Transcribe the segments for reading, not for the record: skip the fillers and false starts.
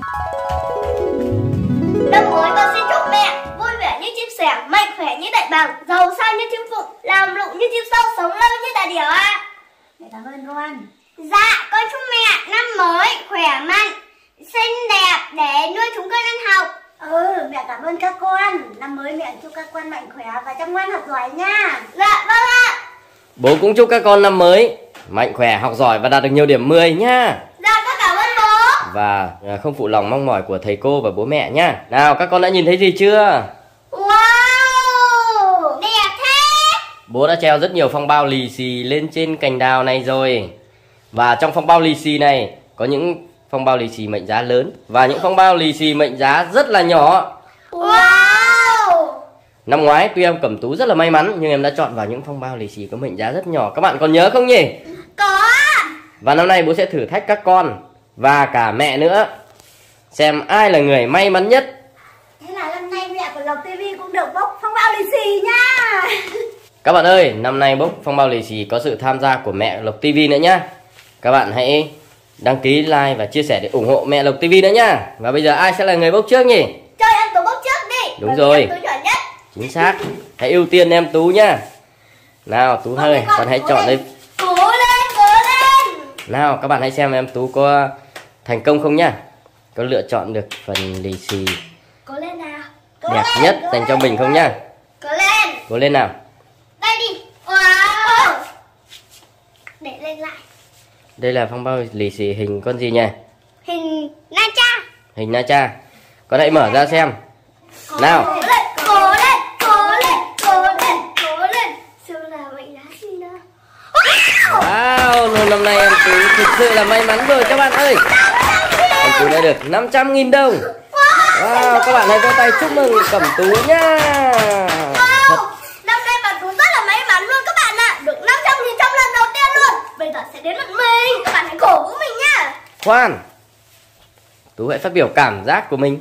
Năm mới con xin chúc mẹ vui vẻ như chim sẻ, mạnh khỏe như đại bàng, giàu sang như chim phụng, làm lụng như chim sâu, sống lâu như đại điểu ạ. Mẹ cảm ơn con. Dạ, con chúc mẹ năm mới khỏe mạnh, xinh đẹp để nuôi chúng con ăn học. Mẹ cảm ơn các con. Năm mới mẹ chúc các con mạnh khỏe và chăm ngoan học giỏi nha. Dạ, vâng ạ. Bố cũng chúc các con năm mới mạnh khỏe, học giỏi và đạt được nhiều điểm 10 nha. Dạ, con cảm ơn bố. Và không phụ lòng mong mỏi của thầy cô và bố mẹ nha. Nào, các con đã nhìn thấy gì chưa? Wow, đẹp thế. Bố đã treo rất nhiều phong bao lì xì lên trên cành đào này rồi. Và trong phong bao lì xì này có những phong bao lì xì mệnh giá lớn và những phong bao lì xì mệnh giá rất là nhỏ. Wow. Năm ngoái tuy em Cẩm Tú rất là may mắn nhưng em đã chọn vào những phong bao lì xì có mệnh giá rất nhỏ. Các bạn còn nhớ không nhỉ? Có. Và năm nay bố sẽ thử thách các con và cả mẹ nữa, xem ai là người may mắn nhất. Thế là năm nay mẹ của Lộc TV cũng được bốc phong bao lì xì nha. Các bạn ơi, năm nay bốc phong bao lì xì có sự tham gia của mẹ Lộc TV nữa nhá. Các bạn hãy đăng ký, like và chia sẻ để ủng hộ mẹ Lộc TV nữa nhá. Và bây giờ ai sẽ là người bốc trước nhỉ? Cho em Tú bốc trước đi. Đúng rồi. Em Tú giỏi nhất. Chính xác. Hãy ưu tiên em Tú nhá. Nào Tú ơi, con hãy chọn đây. Cố lên, cố lên. Nào các bạn hãy xem em Tú có thành công không nhá. Có lựa chọn được phần lì xì Cố lên nào. đẹp nhất dành cho mình không nhá. Cố lên. Cố lên nào. Đây đi. Wow. Để lên lại. Đây là phong bao lì xì hình con gì nhỉ? Hình Na Cha. Hình Na Cha. Con hãy mở ra xem. Nào. Cố lên, cố lên, cố lên, cố lên, cố lên. Xem là mệnh giá gì nào. Wow, năm nay em Tú thực sự là may mắn rồi các bạn ơi. Em Tú đã được 500.000 đồng. Wow, các bạn hãy vỗ tay chúc mừng Cẩm Tú nhá. Thật. Năm nay bạn Tú rất là may mắn luôn các bạn ạ. Được 500.000 trong lần đầu tiên luôn. Bây giờ sẽ đến lượt mình. Các bạn hãy cổ vũ mình nhá. Khoan, Tú hãy phát biểu cảm giác của mình.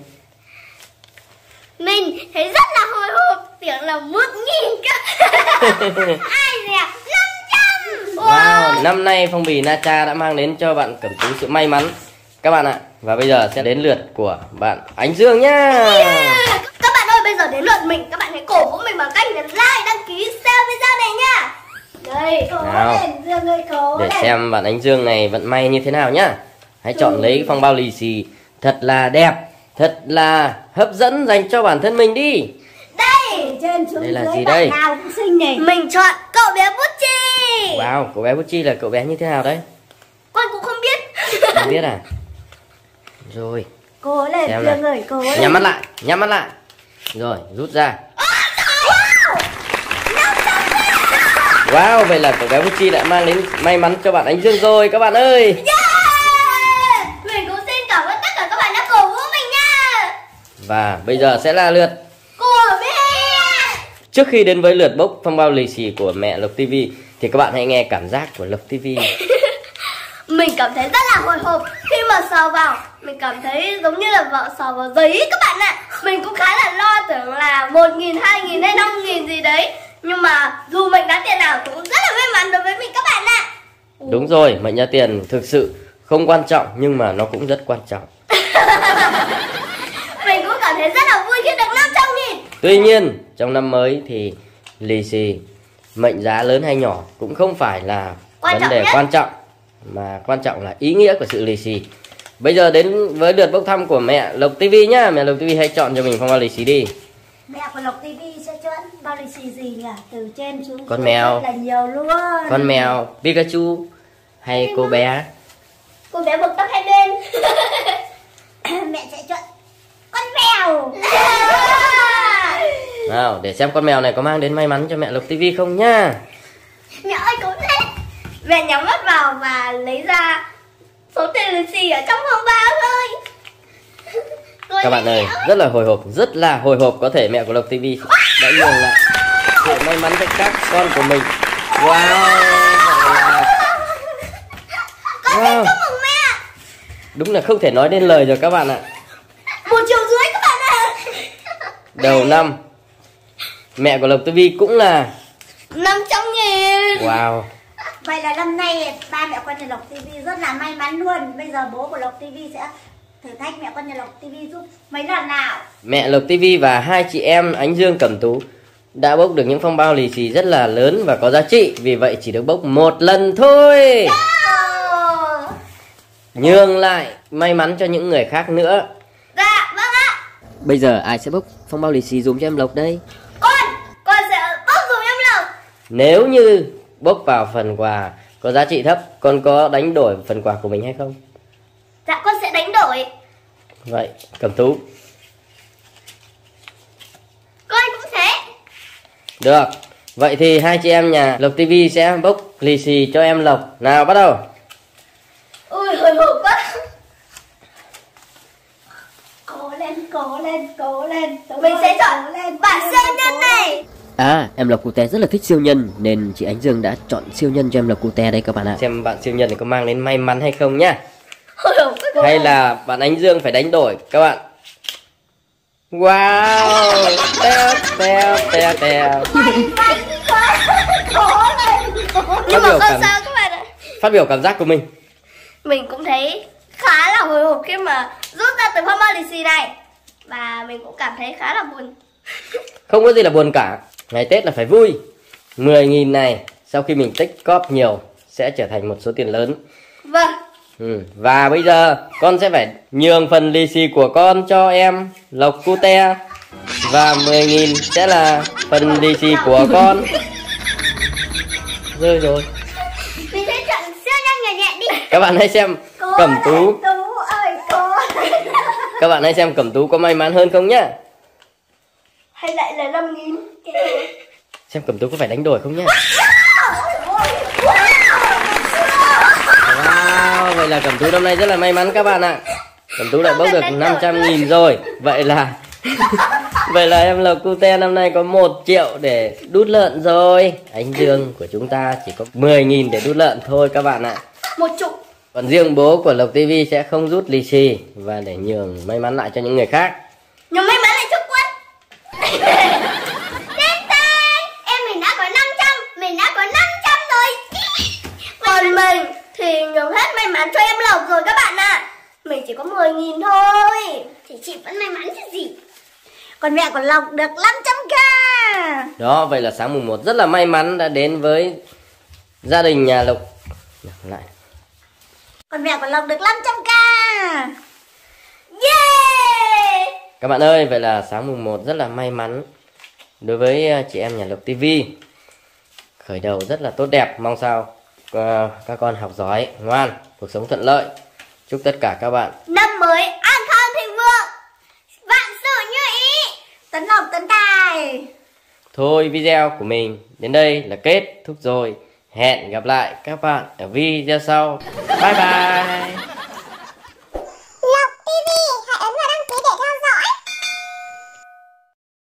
Mình thấy rất là hồi hộp. Tưởng là 1.000 cơ. Ai dè 500. Wow, năm nay phong bì Na Cha đã mang đến cho bạn Cẩm Tú sự may mắn các bạn ạ. Và bây giờ sẽ đến lượt của bạn Ánh Dương nhá. Các bạn ơi, bây giờ đến lượt mình. Các bạn hãy cổ vũ mình bằng cách nhấn like, đăng ký, share video này nha. Đây, Cố nào, lên, Dương ơi, cố để lên. xem bạn Ánh Dương này vận may như thế nào nhá. Hãy chọn lấy phong bao lì xì thật là đẹp, thật là hấp dẫn dành cho bản thân mình đi. Đây, Trên xuống Đây là dưới gì bạn đây? nào cũng xinh này. mình chọn cậu bé Pucci. Wow, cậu bé Pucci là cậu bé như thế nào đấy? Con cũng không biết. Không biết à? Rồi, Cố lên, xem Dương nào. ơi, cố lên. Nhắm mắt lại, nhắm mắt lại. Rồi, rút ra. Wow, vậy là cậu bé Pucci đã mang đến may mắn cho bạn Ánh Dương rồi các bạn ơi. Yeah! Mình cũng xin cảm ơn tất cả các bạn đã cổ vũ mình nha. Và bây giờ sẽ là lượt. Của mẹ. Trước khi đến với lượt bốc phong bao lì xì của mẹ Lộc TV thì các bạn hãy nghe cảm giác của Lộc TV. Mình cảm thấy rất là hồi hộp khi mà sờ vào. Mình cảm thấy giống như là vợ sờ vào giấy các bạn ạ. Mình cũng khá là lo, tưởng là 1.000, 2.000 hay 5.000 gì đấy. Nhưng mà dù mình đã tiền nào cũng rất là may mắn đối với mình các bạn ạ. Đúng rồi, mệnh giá tiền thực sự không quan trọng nhưng mà nó cũng rất quan trọng. Mình cũng cảm thấy rất là vui khi được 500.000. Tuy nhiên trong năm mới thì lì xì mệnh giá lớn hay nhỏ cũng không phải là Quan vấn trọng đề nhất. quan trọng, mà quan trọng là ý nghĩa của sự lì xì. Bây giờ đến với lượt bốc thăm của mẹ Lộc TV nhá. Mẹ Lộc TV hãy chọn cho mình phong bao lì xì đi. Mẹ của Lộc TV sẽ chọn bao lì xì gì nhỉ? Từ trên xuống Con dưới mèo. rất là nhiều luôn. Con mèo Pikachu hay cô bé? Cô bé buộc tóc hai bên. Mẹ sẽ chọn con mèo. Nào, để xem con mèo này có mang đến may mắn cho mẹ Lộc TV không nhá. Mẹ ơi, cố lên. Mẹ nhắm mắt vào và lấy ra số tiền lì xì ở trong phong bao thôi. Cố Các bạn lên ơi, mẹ rất là hồi hộp. Có thể mẹ của Lộc TV đã nhường lại sự may mắn cho các con của mình. Wow, Con wow. xin chúc mừng mẹ. Đúng là không thể nói nên lời rồi các bạn ạ. 1,5 triệu các bạn ạ. Đầu năm mẹ của Lộc TV cũng là 500.000. wow. Vậy là năm nay ba mẹ con nhà Lộc TV rất là may mắn luôn. Bây giờ bố của Lộc TV sẽ thử thách mẹ con nhà Lộc TV giúp mấy lần nào. Mẹ Lộc TV và hai chị em Ánh Dương, Cẩm Tú đã bốc được những phong bao lì xì rất là lớn và có giá trị. Vì vậy chỉ được bốc một lần thôi. Nhường lại may mắn cho những người khác nữa. Dạ vâng ạ. Bây giờ ai sẽ bốc phong bao lì xì dùng cho em Lộc đây? Con sẽ bốc dùng em Lộc. Nếu như bốc vào phần quà có giá trị thấp, con có đánh đổi phần quà của mình hay không? Dạ con sẽ đánh đổi. Vậy Cẩm Tú? Con cũng thế. Được. Vậy thì hai chị em nhà Lộc TV sẽ bốc lì xì cho em Lộc. Nào bắt đầu. Ui hồi hộp quá. Cố lên, cố lên, cố lên. Mình sẽ chọn bạn siêu nhân này. À, em Lộc Cute rất là thích siêu nhân nên chị Ánh Dương đã chọn siêu nhân cho em Lộc Cute đây các bạn ạ. Xem bạn siêu nhân này có mang đến may mắn hay không nhá. Hồi hộp quá. Hay là bạn Ánh Dương phải đánh đổi các bạn. Wow. Teo teo teo teo. Nhưng mà con sao các bạn ạ? Phát biểu cảm giác của mình. Mình cũng thấy khá là hồi hộp khi mà rút ra từ phong bao lì xì này. Và mình cũng cảm thấy khá là buồn. Không có gì là buồn cả. Ngày Tết là phải vui. 10.000 này sau khi mình tích cóp nhiều sẽ trở thành một số tiền lớn. Vâng. Và bây giờ con sẽ phải nhường phần lì xì của con cho em Lộc Cute. Và 10.000 sẽ là phần lì xì của con. Rơi rồi. Mình sẽ chọn siêu nhân nhẹ nhẹ đi. Các bạn hãy xem Cẩm Tú. Tú ơi, cố. Các bạn hãy xem Cẩm Tú có may mắn hơn không nhá. Hay lại là 5.000. Xem Cẩm Tú có phải đánh đổi không nhá. Wow, vậy là Cẩm Tú năm nay rất là may mắn các bạn ạ. Cẩm Tú lại bốc được 500.000 rồi. Vậy là em Lộc Cute năm nay có 1 triệu để đút lợn rồi. Ánh Dương của chúng ta chỉ có 10.000 để đút lợn thôi các bạn ạ. 1 chục. Còn riêng bố của Lộc TV sẽ không rút lì xì và để nhường may mắn lại cho những người khác. Nhưng may mắn lại chúc quân. Em mình đã có 500. Mình đã có 500 rồi. Còn mình thì nhường hết may mắn cho em Lộc rồi các bạn ạ. Mình chỉ có 10.000 thôi. Thì chị vẫn may mắn chứ gì. Còn mẹ của Lộc được 500k. Đó, vậy là sáng mùng 1 rất là may mắn đã đến với gia đình nhà Lộc. Lại. Còn mẹ của Lộc được 500k. Yeah. Các bạn ơi, vậy là sáng mùng 1 rất là may mắn đối với chị em nhà Lộc TV. Khởi đầu rất là tốt đẹp, mong sao các con học giỏi, ngoan, cuộc sống thuận lợi. Chúc tất cả các bạn năm mới an khang thịnh vượng, vạn sự như ý, tấn lộc tấn tài. Thôi video của mình đến đây là kết thúc rồi. Hẹn gặp lại các bạn ở video sau. Bye bye.